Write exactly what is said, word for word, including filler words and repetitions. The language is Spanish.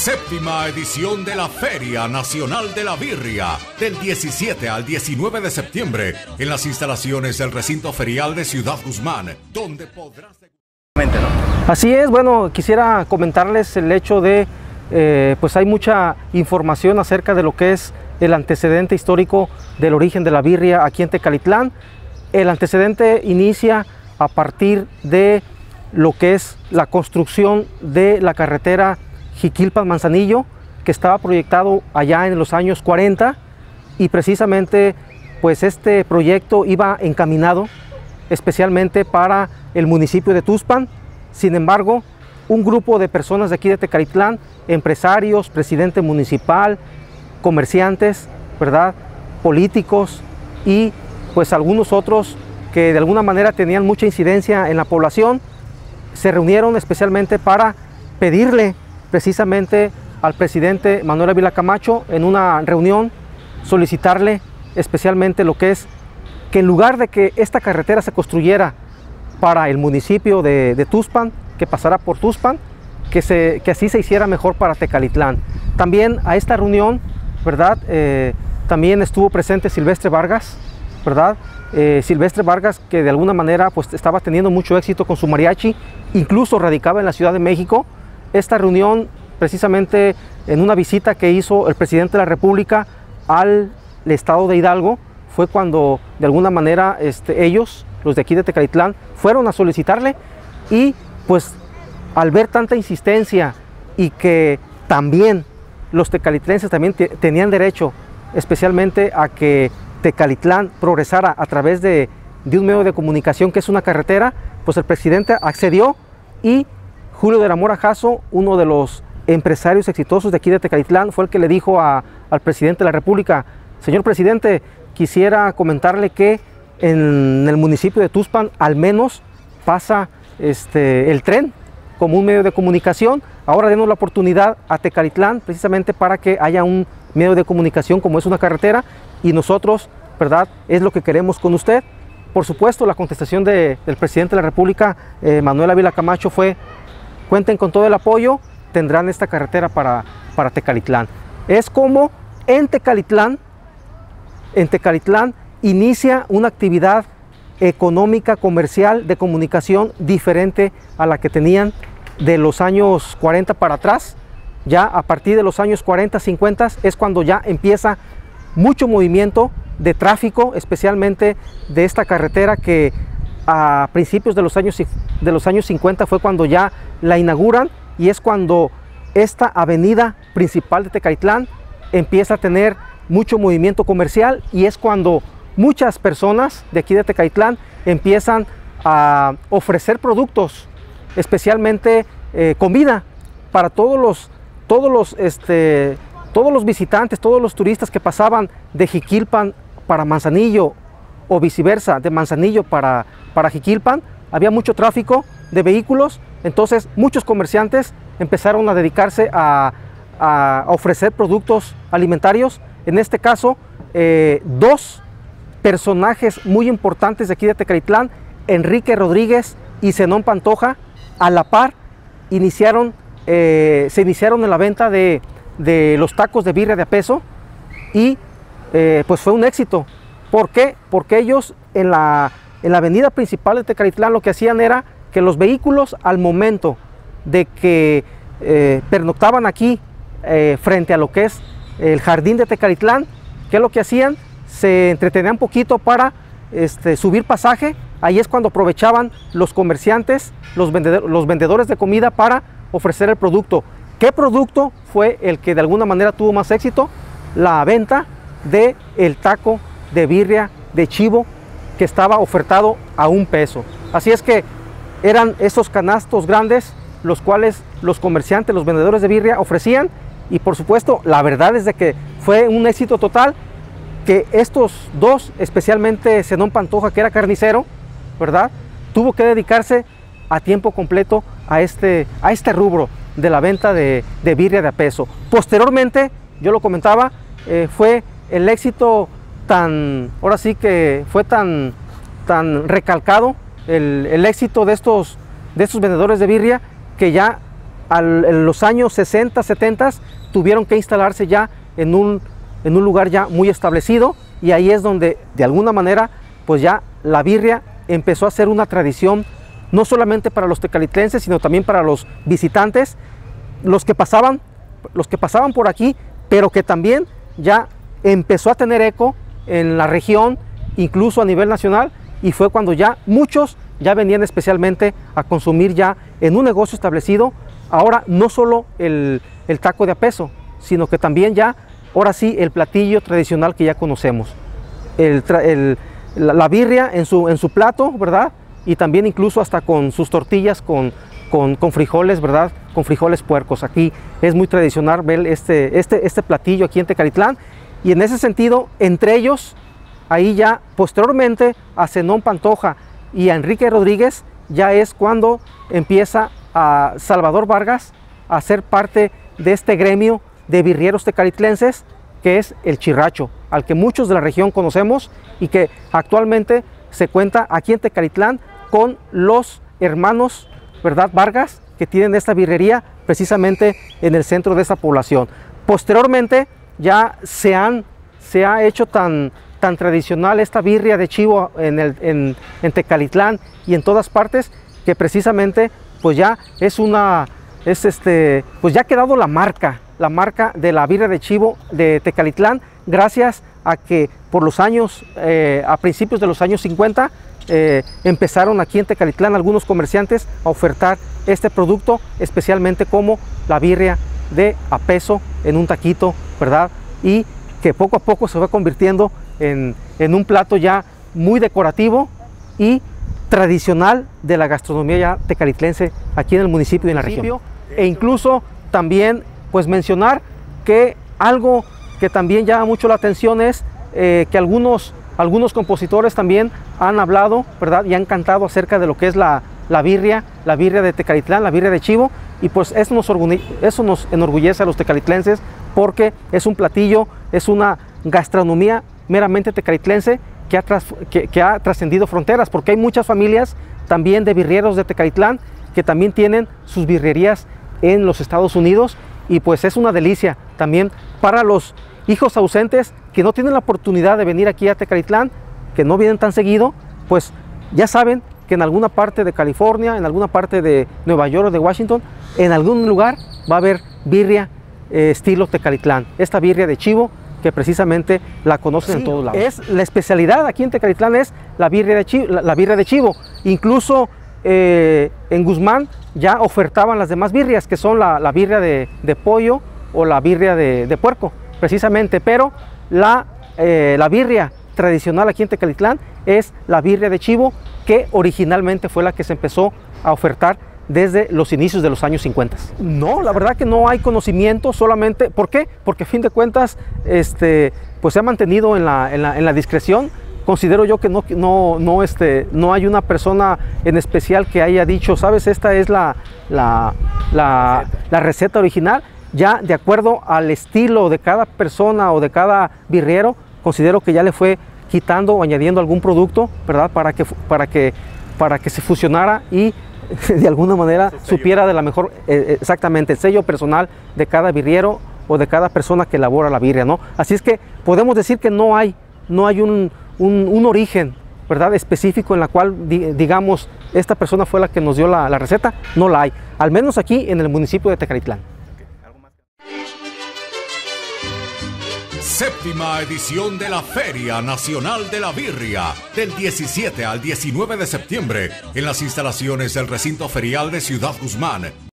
Séptima edición de la Feria Nacional de la Birria, del diecisiete al diecinueve de septiembre, en las instalaciones del recinto ferial de Ciudad Guzmán, donde podrás... Así es, bueno, quisiera comentarles el hecho de, eh, pues hay mucha información acerca de lo que es el antecedente histórico del origen de la birria aquí en Tecalitlán. El antecedente inicia a partir de lo que es la construcción de la carretera Jiquilpan-Manzanillo, que estaba proyectado allá en los años cuarenta, y precisamente pues este proyecto iba encaminado especialmente para el municipio de Tuxpan. Sin embargo, un grupo de personas de aquí de Tecalitlán, empresarios, presidente municipal, comerciantes, ¿verdad?, políticos y pues algunos otros que de alguna manera tenían mucha incidencia en la población, se reunieron especialmente para pedirle precisamente al presidente Manuel Ávila Camacho en una reunión, solicitarle especialmente lo que es que en lugar de que esta carretera se construyera para el municipio de, de Tuxpan, que pasara por Tuxpan, que, se, que así se hiciera mejor para Tecalitlán. También a esta reunión, ¿verdad?, eh, también estuvo presente Silvestre Vargas, ¿verdad? Eh, Silvestre Vargas, que de alguna manera pues estaba teniendo mucho éxito con su mariachi, incluso radicaba en la Ciudad de México. Esta reunión, precisamente en una visita que hizo el presidente de la República al estado de Hidalgo, fue cuando de alguna manera este, ellos, los de aquí de Tecalitlán, fueron a solicitarle, y pues al ver tanta insistencia y que también los tecalitlenses también tenían derecho especialmente a que Tecalitlán progresara a través de, de un medio de comunicación que es una carretera, pues el presidente accedió, y Julio de la Mora Jasso, uno de los empresarios exitosos de aquí de Tecalitlán, fue el que le dijo a, al presidente de la República: señor presidente, quisiera comentarle que en el municipio de Tuxpan al menos pasa este, el tren como un medio de comunicación. Ahora denos la oportunidad a Tecalitlán precisamente para que haya un medio de comunicación como es una carretera, y nosotros, ¿verdad?, es lo que queremos con usted. Por supuesto, la contestación de, del presidente de la República, eh, Manuel Ávila Camacho, fue: cuenten con todo el apoyo, tendrán esta carretera para, para Tecalitlán. Es como en Tecalitlán, en Tecalitlán inicia una actividad económica, comercial, de comunicación diferente a la que tenían de los años cuarenta para atrás. Ya a partir de los años cuarenta, cincuenta es cuando ya empieza mucho movimiento de tráfico, especialmente de esta carretera, que a principios de los años, de los años cincuenta fue cuando ya la inauguran, y es cuando esta avenida principal de Tecalitlán empieza a tener mucho movimiento comercial, y es cuando muchas personas de aquí de Tecalitlán empiezan a ofrecer productos, especialmente eh, comida, para todos los, todos, los, este, todos los visitantes, todos los turistas que pasaban de Jiquilpan para Manzanillo o viceversa, de Manzanillo para, para Jiquilpan. Había mucho tráfico de vehículos, entonces muchos comerciantes empezaron a dedicarse a, a ofrecer productos alimentarios. En este caso, eh, dos personajes muy importantes de aquí de Tecalitlán, Enrique Rodríguez y Zenón Pantoja, a la par iniciaron, eh, se iniciaron en la venta de, de los tacos de birria de a peso, y eh, pues fue un éxito. ¿Por qué? Porque ellos en la, en la avenida principal de Tecalitlán lo que hacían era que los vehículos, al momento de que eh, pernoctaban aquí eh, frente a lo que es el jardín de Tecalitlán, ¿qué es lo que hacían? Se entretenían un poquito para este, subir pasaje. Ahí es cuando aprovechaban los comerciantes, los, vendedor, los vendedores de comida, para ofrecer el producto. ¿Qué producto fue el que de alguna manera tuvo más éxito? La venta de el taco de birria de chivo, que estaba ofertado a un peso. Así es que eran esos canastos grandes los cuales los comerciantes, los vendedores de birria ofrecían, y por supuesto la verdad es de que fue un éxito total, que estos dos, especialmente Zenón Pantoja, que era carnicero, ¿verdad?, tuvo que dedicarse a tiempo completo a este, a este rubro de la venta de, de birria de a peso. Posteriormente, yo lo comentaba, eh, fue el éxito tan, ahora sí que fue tan, tan recalcado el, el éxito de estos, de estos vendedores de birria, que ya al, en los años sesenta, setenta tuvieron que instalarse ya en un, en un lugar ya muy establecido, y ahí es donde de alguna manera pues ya la birria empezó a ser una tradición no solamente para los tecalitlenses, sino también para los visitantes, los que pasaban, los que pasaban por aquí, pero que también ya empezó a tener eco en la región, incluso a nivel nacional, y fue cuando ya muchos ya venían especialmente a consumir ya en un negocio establecido, ahora no solo el, el taco de a peso, sino que también ya, ahora sí, el platillo tradicional que ya conocemos, el, el, la, la birria en su, en su plato, ¿verdad? Y también incluso hasta con sus tortillas con, con, con frijoles, ¿verdad? Con frijoles puercos. Aquí es muy tradicional ver este, este, este platillo aquí en Tecalitlán, y en ese sentido, entre ellos, ahí ya posteriormente a Zenón Pantoja y a Enrique Rodríguez, ya es cuando empieza a Salvador Vargas a ser parte de este gremio de birrieros tecalitlenses, que es el Chirracho, al que muchos de la región conocemos y que actualmente se cuenta aquí en Tecalitlán con los hermanos, ¿verdad?, Vargas, que tienen esta birrería precisamente en el centro de esta población. Posteriormente ya se, han, se ha hecho tan, tan tradicional esta birria de chivo en, el, en, en Tecalitlán y en todas partes, que precisamente pues ya es una, es este, pues ya ha quedado la marca, la marca de la birria de chivo de Tecalitlán, gracias a que por los años, eh, a principios de los años cincuenta, eh, empezaron aquí en Tecalitlán algunos comerciantes a ofertar este producto, especialmente como la birria de a peso en un taquito, ¿verdad? Y que poco a poco se va convirtiendo en, en un plato ya muy decorativo y tradicional de la gastronomía ya tecalitlense aquí en el municipio y en la región. E incluso también pues mencionar que algo que también llama mucho la atención es eh, que algunos, algunos compositores también han hablado, ¿verdad?, y han cantado acerca de lo que es la, la birria, la birria de Tecalitlán, la birria de chivo, y pues eso nos, eso nos enorgullece a los tecalitlenses, porque es un platillo, es una gastronomía meramente tecalitlense que ha, tras, que, que ha trascendido fronteras, porque hay muchas familias también de birrieros de Tecalitlán que también tienen sus birrerías en los Estados Unidos, y pues es una delicia también para los hijos ausentes que no tienen la oportunidad de venir aquí a Tecalitlán, que no vienen tan seguido, pues ya saben que en alguna parte de California, en alguna parte de Nueva York o de Washington, en algún lugar va a haber birria eh, estilo Tecalitlán, esta birria de chivo que precisamente la conocen sí, en todos lados. Es la especialidad aquí en Tecalitlán, es la birria de chivo, la, la birria de chivo. Incluso eh, en Guzmán ya ofertaban las demás birrias, que son la, la birria de, de pollo o la birria de, de puerco, precisamente, pero la, eh, la birria tradicional aquí en Tecalitlán es la birria de chivo, que originalmente fue la que se empezó a ofertar desde los inicios de los años cincuenta. No, la verdad que no hay conocimiento, solamente, ¿por qué? Porque a fin de cuentas este, pues se ha mantenido en la, en la, en la discreción. Considero yo que no, no, no, este, no hay una persona en especial que haya dicho, sabes, esta es la, la, la, la receta original. Ya de acuerdo al estilo de cada persona o de cada birriero, considero que ya le fue quitando o añadiendo algún producto, ¿verdad?, para que, para que, para que se fusionara y de alguna manera supiera de la mejor, eh, exactamente, el sello personal de cada birriero o de cada persona que elabora la birria, ¿no? Así es que podemos decir que no hay, no hay un, un, un origen, ¿verdad?, específico en la cual di, digamos, esta persona fue la que nos dio la, la receta. No la hay, al menos aquí en el municipio de Tecalitlán. Séptima edición de la Feria Nacional de la Birria, del diecisiete al diecinueve de septiembre, en las instalaciones del recinto ferial de Ciudad Guzmán.